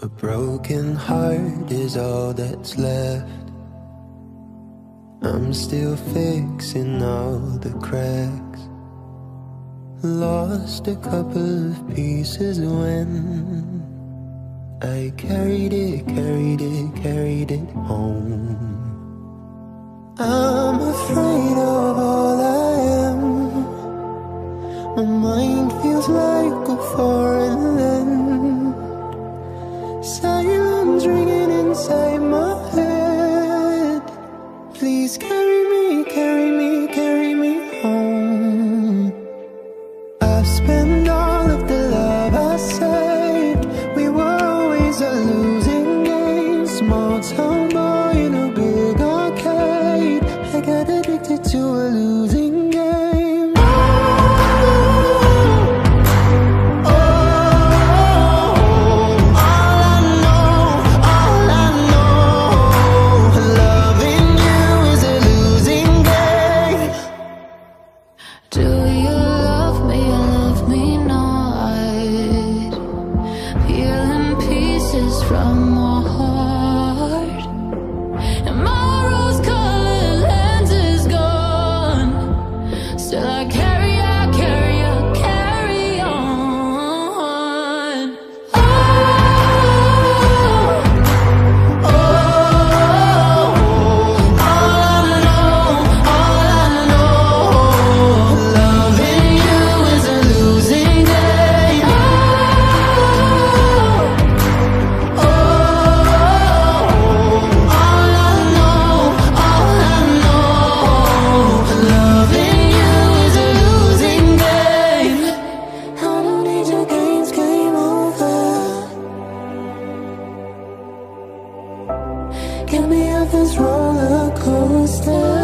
broken heart is all that's left. I'm still fixing all the cracks. Lost a couple of pieces when I carried it home. I'm afraid of all I am. My mind feels like a foreign land. Silence ringing inside my head. Please carry me, carry me, carry me home. I've spent all of the love I saved. We were always a losing game. Small town boy in a big arcade. I got addicted to a losing game. From my heart, and my rose-colored lens is gone. Still I carry on. Oh, all I know, loving you is a losing game. Get me off this roller coaster.